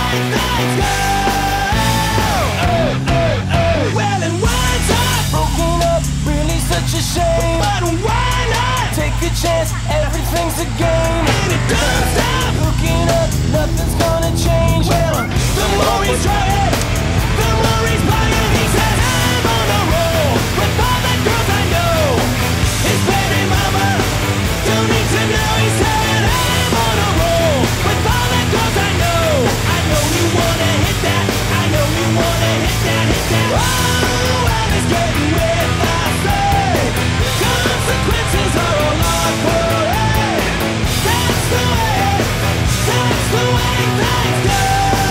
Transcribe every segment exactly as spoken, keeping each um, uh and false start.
things go. Well, and words are broken up, really such a shame. But why not take a chance? Everything's a game, and it don't stop. Looking up, nothing's gonna change. Well, the more he's trying, the more he's buying. He says I'm on a roll with all the girls I know. His baby mama don't need to know. He said I'm on a roll with all the girls I know. I know you wanna hit that. I know you wanna hit that, hit that. Oh, well, it's getting with I say. Consequences are all on parade. That's the way, that's the way things go.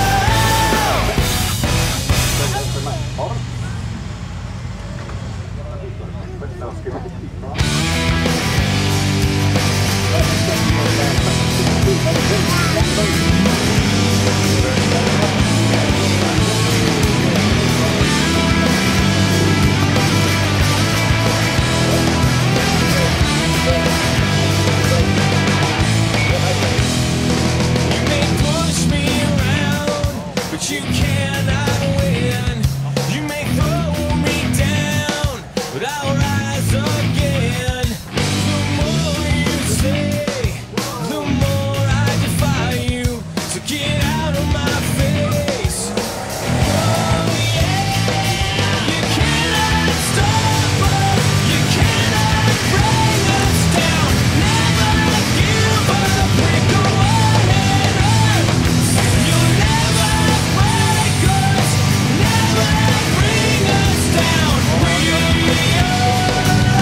You cannot win. You may throw me down, but I'll rise again. The more you say, the more I defy you. So get out of my face. Oh yeah. You cannot stop us. You cannot bring us down. Never give up. We go on and on. You'll never break us, never bring us down. We are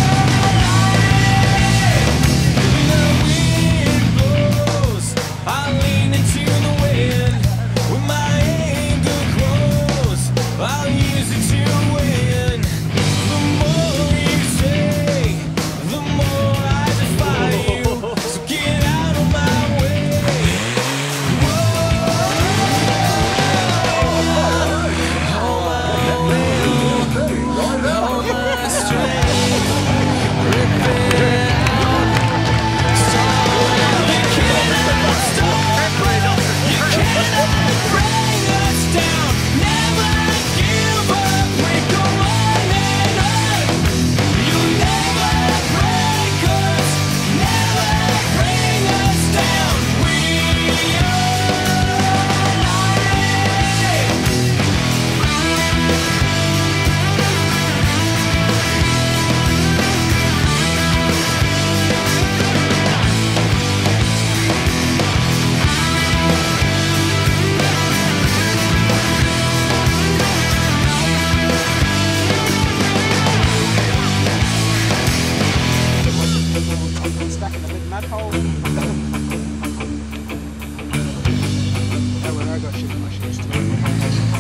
when the wind blows, I lean into the wind. When my anger grows, I'll use it to win. The more you say, the more I defy you. So get out of my way. Stuck in the big mud hole. Oh, well, I got shit in my shoes too.